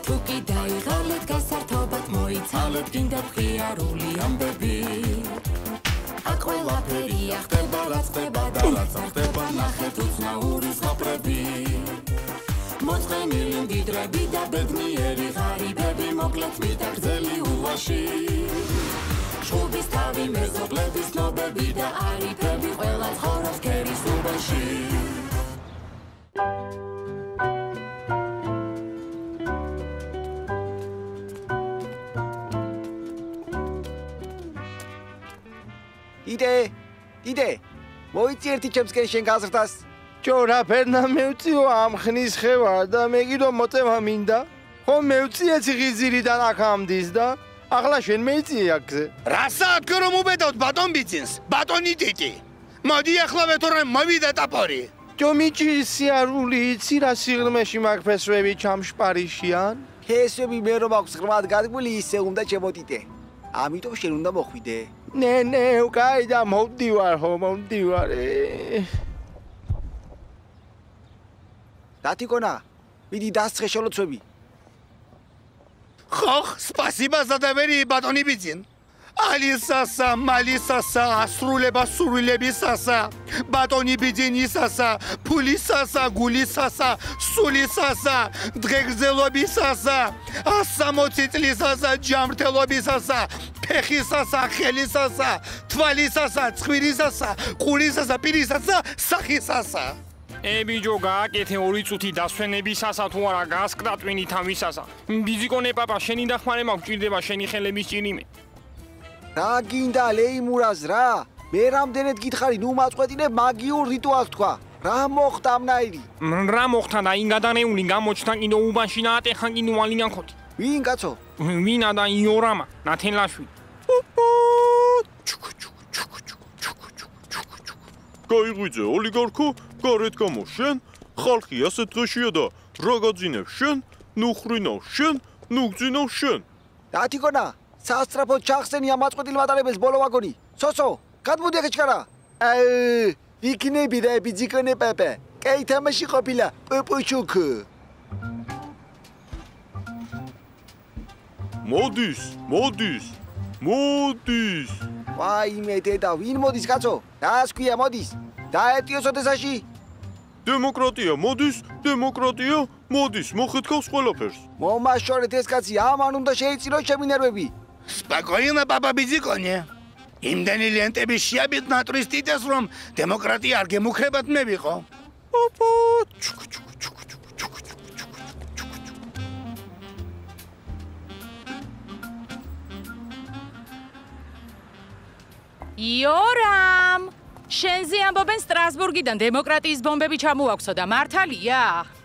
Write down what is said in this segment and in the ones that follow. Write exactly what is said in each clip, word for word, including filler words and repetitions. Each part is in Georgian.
თუ კი დაიღალეთ გასართობად მოიცალეთ გინდა ღიარული ამბები აქ ყველაფერია ხდება რაც ხდება და რაც არ ხდება ნახეთ უცნაური ზღაპრები მოწყენილი მდიდრები და ბედნიერი ღარიბები მოკლეთ მიტაგრძელი ულვაში შუბის თავი მეზობლების ნობები და არიფები ყველა ცხოვრობს ქერის უბანში იდე იდე მოიცი ერთი ჩემსკენ შენ გაზრდას ჯორა ფერნა მევწიო ამ ხნის ხევა და მე კიდო მოწევა მინდა ხო მევწიე ციხისძირიდან აქ ამდის და ახლა შენ მეიწიე აქზე რასა აქ რომ უბედავთ ბატონ ბიძინს ბატონი ტიტი მოდი ახლა ვეთორემ მოვიდა ტაპორი ჯომიჭი სიარული იცი რა სიღრმეში მაგ ფესვები ჩამშპარიშიან ფესვები მე რომ აქვს ღრმად გადმული ისე უნდა ჩემოდიდე ამიტომ შენ უნდა მოხვიდე ნე ნე უკაი და მოვდივარ ხო მოვდივარ დათიკონა მიდი დასწრე შოლოცვები ხოხ სპასიბა ზადავერი ბატონი ბიძინ ალისასა მალისასა ასრულება სრულებისასა ბატონი ბიძინისასა ფულისასა გულისასა სულისასა დღეგრძელობისასა ასამოცი წლისასა ჯამრთელობისასა ფეხისასა ხელისასა თვალისასა ცხვირისასა ყურისასა პირისასა სახისასა ე ბიჯო გააკეთე ორი წუთი დასვენებისასა თუ არა გასკდა ტვინით ამისასა ბიზიკონე პაპა შენი დახმარე მაქვს ჭირდება შენი ხელების ჭირიმე რა გინდა ლეიმურას რა მე რამდენად გითხარი ნუ მაწყვეტინე მაგიურ რიტუალს თქვა რა მოხდა ამნაირი რა მოხდა და ინ გადანეული გამოჩნდა კიდო უბანში ნაატეხან კიდო ალიან ხოთი ვინ კაცო ვინა და იორამა ნათენლაშვილი გაიღვიძე ოლიგარქო გარეთ გამოშენ ხალხი ასეთ დღეშია და რა გაძინებს შენ ნუ ხრინავ შენ ნუ გძინავ შენ დათიკონა სასწრაფოდ ჩახსენი ამ მაწყვეტილ მატარებელს ბოლო ვაგონი სოსო გადმოდი აქ ჩქარა ვიქნები რა ბიძიკონე პაპა კაი თამაში ყოფილა პოპოჩუკ მოდის მოდის მოდის ვაიმე დედა ვინ მოდის კაცო რას ქვია მოდის დაეტიოს ოდესაში დემოკრატია მოდის დემოკრატია მოდის მოხეთქავს ყველაფერს მომაშორეთ ეს კაცი ამან უნდა შეიწინოს ჩემი ნერვები Спокойно, папа Бизиконе. იმდენი ლენტები შეაბით ნატრის ტიტეს რომ დემოკრატია არ გემუქრებათ მე ვიყო. ოპო იორამ შენზე ამბობენ სტრასბურგიდან დემოკრატიის ბომბები ჩამოაქვსო და მართალია?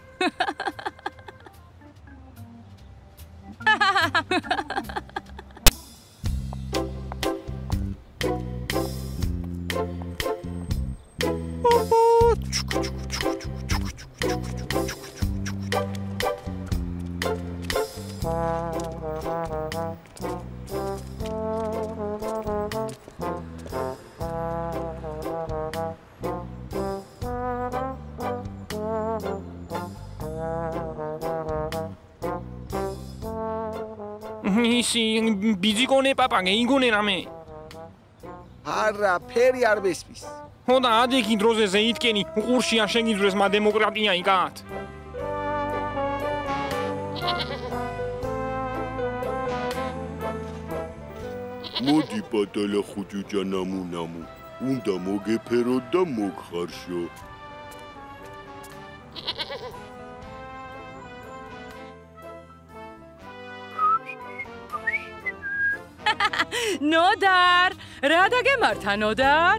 ისი ბიზიკონე პაპა გეიგონე რამე არა ფერი არ მესმის ხო და ადექი დროზე ზეითკენი უყურში არ შეგიძლოს მა დემოკრატია იკათ მოდი პატალა ხუჭუჭა ნამუ ნამუ უნდა მოგეფერო და მოგხარშო ნოდარ რა დაგემართა ნოდარ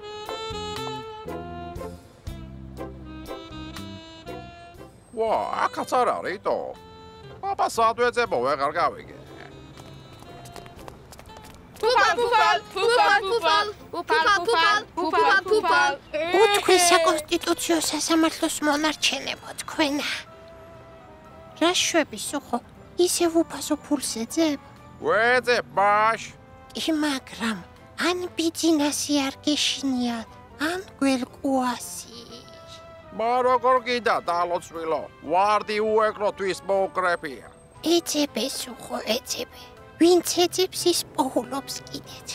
ვა აქაც არ არის თო პაპა სადვეწებო ვეღარ გავიგე ფუფალ ფუფალ ფუფალ ფუფალ ფუფალ ფუფალ ფუფალ ფუფალ უთქვი საკონსტიტუციო სასამართლოს მონარჩენებო თქვენა რა შვების უხო ისევ უფასო ფულს ეძებ ვეძებ ბაშ კი მაგრამ ან ბიძინასი არ გეშინიათ ან გველკუასი მა როგორ გინდა დალოცვილო ვარდი უეკროთვის მოუკრეფია ეძებე სუხო, ეძებე. ვინც ეძებს ის პოულობს კიდეც.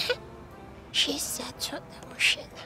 შესაძონა მოშენა.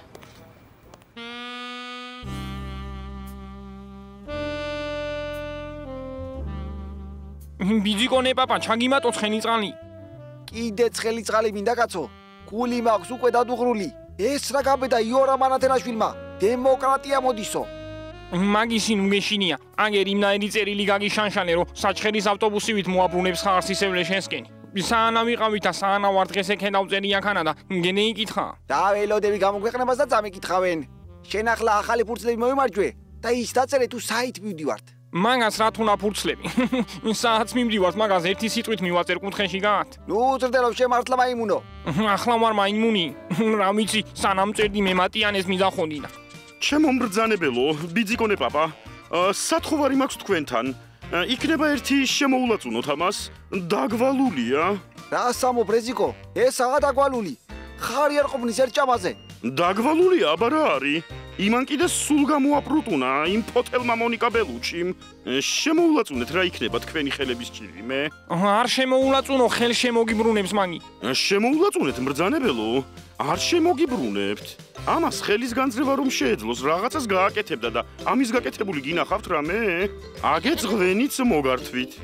ბიძიკონე პაპა, ჩაგიმატო ცხენი წყალი. კიდე ცხელი წყალი მინდა კაცო. გული მაქვს უკვე დადუღრული. ეს რა გაბედა იორა მანათელაშვილმა. დემოკრატია მოდისო. მაგისი ნუგეშინია. აგერ იმნაირი წერილი გაგიშანშალე, რომ საჩხერის ავტობუსივით მოაბრუნებს ხარს ისევლე შენსკენი. საანამ ვიყავით და საანამ ვარ დღეს ეკენ დავწერი აქანა და გენე იკითხა. დაველოდები გამოგვეყნებას და წამიკითხავენ. შენ ახლა ახალი ფურცლები მოიმარჯვე და ის დაწერე თუ საით მივდივართ. მაგას რა თუნა ფურცლები. საათს მიმდივართ, მაგას ერთი სიტყვით მივაწერ კუთხეში გაათ. ნუ წერდელო შემართლა მაიმუნო. ახლა ვარ მაიმუნი. რა ვიცი, სანამ წერდი მე მატიანეს მიზახონინა. ჩემო მბრძანებელო, ბიძიკონე პაპა, სათხოვარი მაქვს თქვენთან. იქნება ერთი შემოულაწუნოთ ამას. დაგვალულია. რა სამო ბრეზიკო, ესაა დაგვალული. ხარი არ ყოფნის ერთ ჭამაზე. დაგვალულია, აბა რა არის? იმან კიდე სულ გამოაპრუტუნა იმ ფოთელმა მონიკა ბელუჩიმ. შემოულაწუნეთ რა იქნება თქვენი ხელების ჭირიმე? არ შემოულაწუნო, ხელ შემოგიბრუნებს მაგი. შემოულაწუნეთ მბრძანებელო, არ შემოგიბრუნებთ. ამას ხელის განძრევა რომ შეეძლოს, რაღაცას გააკეთებდა და ამის გაკეთებული გინახავთ რამე? აგეც ღვენიც მოგართვით.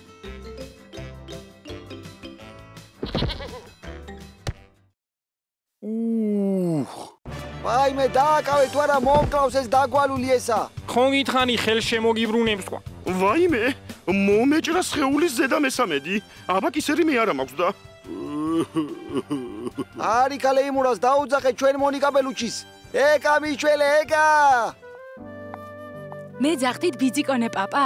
ვაიმე დააკავე თუ არა მომკლავს ეს დაგვალული ესა. ხო გითხარი ხელ შემოგიბრუნებს თქვა. ვაიმე, მომეჭრა სხეულის ზედა მესამედი. აბა კისერი მე არა მაქვს და. არიქა ლეიმურას დაუძახე ჩვენ მონიკა ბელუჩის. ეკა მიჩველე, ეკა. მე ძახდით ბიძიკონე პაპა?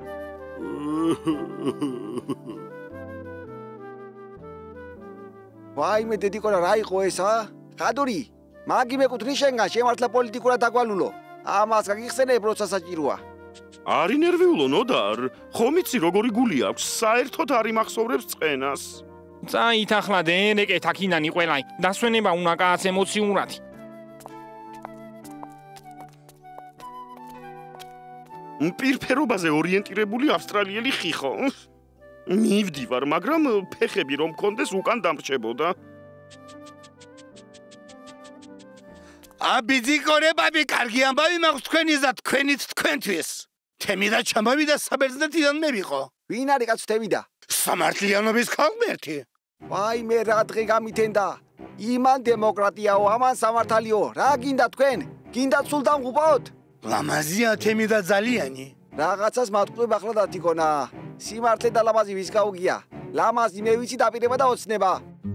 ვაიმე დედიკონა რა იყო ესა? ხადური მაგი მეკუთვნის შენგან შემართლა პოლიტიკურად დაგვალულო. ამას გაგიხსენებ როცა საჭიროა. არი ნერვიულო ნოდარ, ხომ იცი როგორი გული აქვს, საერთოდ არ იმახსოვრებს წყენას. წაით ახლა დენეკეთ აქინანი ყველაი. დასვენება უნდა კაც ემოციურად. პირფერობაზე ორიენტირებული ავსტრალიელი ხიხო. მივდივარ, მაგრამ ფეხები რომ მქონდეს უკან დამრჩებოდა. აბიძიკონე პაპი, კარგი ამბავი მაქვს თქვენის და თქვენით თქვენთვის. თემი და ჩამავი და საბერძნეთიდან მე ვიყო. ვინ არის კაცო თემი და? სამართლიანობის ხალხმერთი. ვაიმე რა დღე გამითენდა. იმან დემოკრატიაო, ამან სამართალიო. რა გინდა თქვენ? გინდათ სულ დამღუპოთ? ლამაზია თემი და ძალიანი. რაღაცას მათყუებ ახლა დათიკონა. სიმართლე და ლამაზი ვის გაუგია? ლამაზი მე ვიცი დაპირება და ოცნება.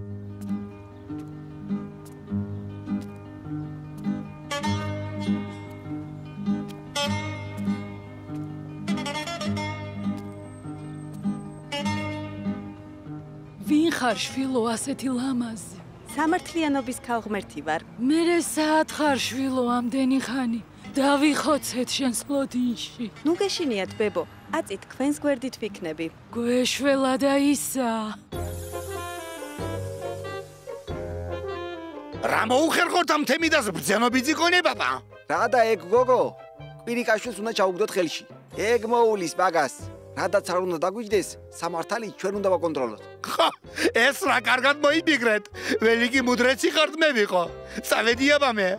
ვინ ხარ შვილო ასეთი ლამაზი? სამართლიანობის ქალღმერთი ვარ. მერე საათ ხარ შვილო ამდენი ხანი. დავიხოცეთ შენს ლოდინში. ნუ გეშინიათ ბებო, აწი თქვენს გვერდით ვიქნები. გვეშველა და ისა. რა მოუხერხოთ ამ თემიდას ბრძენო ბიძიკონე პაპა? რა და ეგ გოგო? კვირიკაშვილს უნდა ჩაუგდოთ ხელში. ეგ მოულის მაგას. რადაც არ უნდა დაგვიჯდეს, სამართალი ჩვენ უნდა ვაკონტროლოთ. ხო, ეს რა კარგად მოიბიგრეთ. ველიგი მუდრეცი ხართ მე ვიყო. წავედი აბა მე.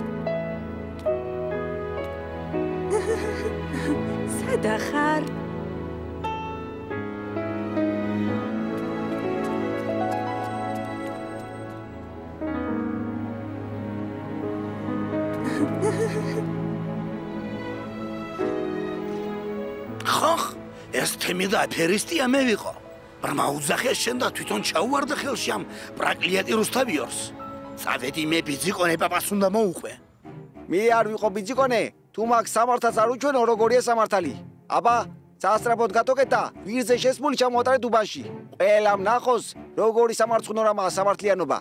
სადა ხარ? ხოხ, ეს თემი და აფერისტია მე ვიყო. ბრმა უძახე შენ და თვითონ ჩაუვარდა ხელში ამ პრაკლიატი რუსთავიორს. წავედი მე ბიძიკონე პაპას უნდა მოუყვე. მე არ ვიყო ბიძიკონე, თუ მაგ სამართალს არ უჩვენო როგორია სამართალი. აბა, სასწრაფოდ გატოკეთა, ვირზე შესმული ჩამოატარე დუბანში. ყველამ ნახოს, როგორი სამარცხნორამაა სამართლიანობა.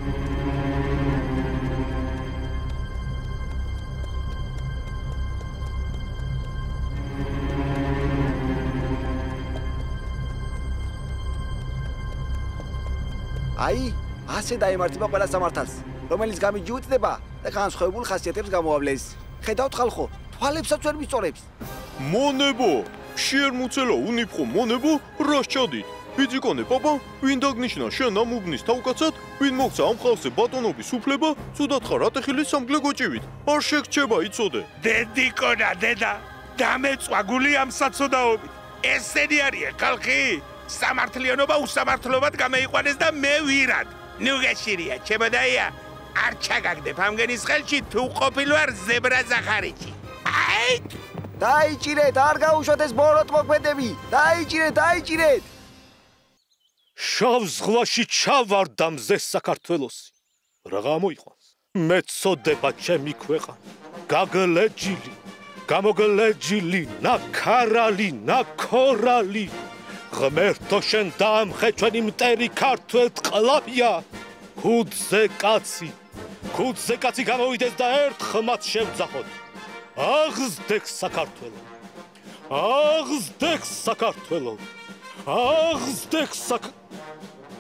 აი, ასე დაემართება ყველა სამართალს, რომელიც გამიჯიუტდება და განსხვავებულ ხასიათებს გამოავლენს. ხედავთ ხალხო, თვალებსაც ვერ მისწორებს. მონებო, შეერმუცელა უნიფხო მონებო რას ჩადით ბიძიკონე პაპა ვინ დაგნიშნა შენ ამ უბნის თავკაცად ვინ მოგცა ამ ხალხზე ბატონობის უფლება ცუდად ხარ ატეხილი სამგლე გოჭივით არ შეგრჩება იცოდე დედიკონა დედა დამეწვა გული ამ საცოდაობით ესენი არის ხალხი სამართლიანობა უსამართლობად გამოიყვანეს და მე ვირად ნუ გეშირია ჩემოდაია არ ჩაგაგდებ ამგენის ხელში თუ ყოფილვარ ზებრა ზახარიჩი აი დაიჭირეთ არ გაუშვათ ეს ბოროტ მოქმედები დაიჭირეთ დაიჭირეთ შავ ზღვაში ჩავარდა მზეს საქართველოსი რა გამოიყვანს მეწოდება ჩემი ქვეყანა გაგლეჯილი გამოგლეჯილი ნაქარალი ნაქორალი ღმერთო შენ დაამხე ჩვენი მტერი ქართველ წყლავია ქუდზე კაცი ქუდზე კაცი გამოვიდეს და ერთ ხმად შევძახოთ აღზრდեք საქართველო აღზრდեք საქართველო აღზრდեք საკ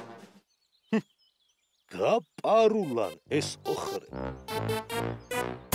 გაპარულან ეს ოხრე